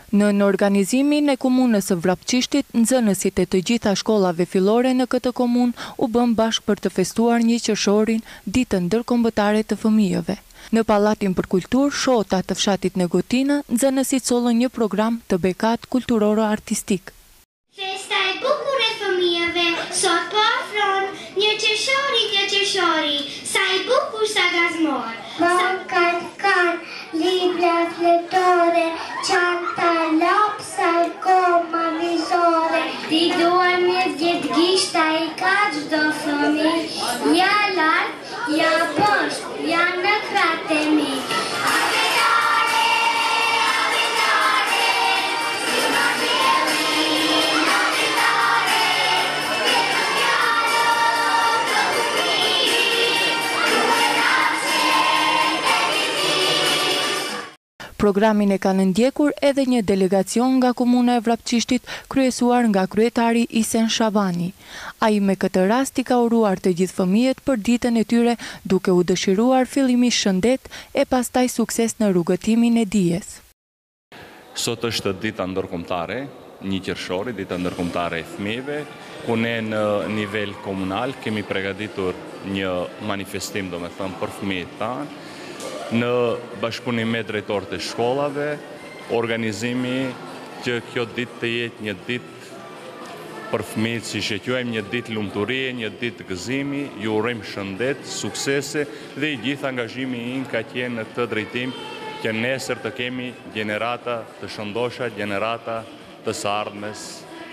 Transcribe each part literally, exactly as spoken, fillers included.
Në organizimin e komunës së Vrapçishtit, nxënësit e të gjitha shkollave fillore në këtë komunë u bën bashkë për të festuar një qershorin, ditën ndërkombëtare të fëmijëve. Në Pallatin për Kulturë, Shota të fshatit Negotina, nxënësit sollën një program të bekat kulturoro-artistik. Festa e bukur e fëmijëve, sot po afron një qershori, një qershori, sa i bukur sa gazmor. Bankan, kan, libra fletore, çanta, lapsa, goma, vizore. Ti duan një vjet gishta i ka çdo fëmijë, ja lart, ja poshtë, ja në kratë e mi. Programin e kanë ndjekur edhe një delegacion nga komuna e Vrapçishtit, kryesuar nga kryetari Isen Shabani. Ai me këtë rast i ka uruar të gjithë fëmijët për ditën e tyre, duke u dëshiruar fillimisht shëndet e pastaj sukses në rrugëtimin e dijes. Sot është dita ndërkombëtare, një qershori, dita ndërkombëtare e fëmijëve, ku ne në nivel komunal kemi përgatitur një manifestim, domethënë, për fëmijët tanë, në bashkëpunim me drejtorët e shkollave, organizimi që kjo ditë të jetë një ditë për fëmijët, si që quajmë, një ditë lumturie, një ditë gëzimi, ju urojmë shëndet, suksese dhe i gjithë angazhimi in ka qenë në këtë drejtim që nesër të kemi gjenerata të shëndosha, gjenerata të së ardhmes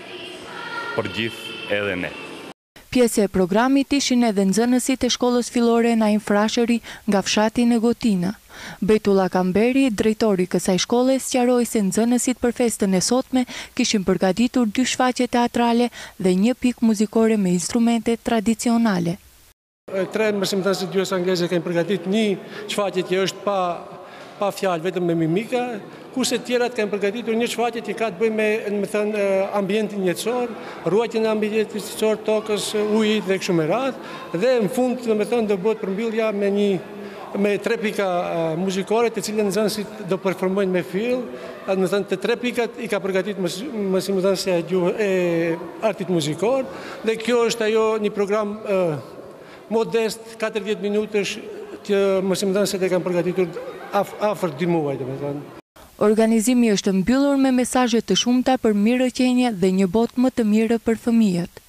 për gjithë edhe ne. Pjesë e programit ishin edhe nxënësit e shkollës fillore Naim Frashëri nga fshati Negotina. Betullah Kamberi, drejtori kësaj shkolle, sqaroi se nxënësit për festën e sotme kishin përgatitur dy shfaqje teatrale dhe një pikë muzikore me instrumente tradicionale. Tre mësimdhënësit e gjuhës angleze kemi përgatitur një shfaqje që është pa pa fjalë, vetëm me mimika, kurse tjerat kanë përgatitur një shfaqje që ka të bëjë me, më thënë, ambientin jetësor, ruajtjen e ambientit jetësor, tokës, ujit dhe kështu me radhë, dhe në fund, më thënë, do bëhet përmbyllja me një me tre pika uh, muzikore, të cilën nxënësit do performojnë me fill, më thënë, të tre pikat i ka përgatitur mësimdhënësja e gjuhës e artit muzikor, dhe kjo është ajo një program uh, modest, katërdhjetë minutësh, që mësimdhënësit e kanë përgatitur afër dy muaj, domethënë. Organizimi është mbyllur me mesazhe të shumta për mirëqenie dhe një botë më të mirë për fëmijët.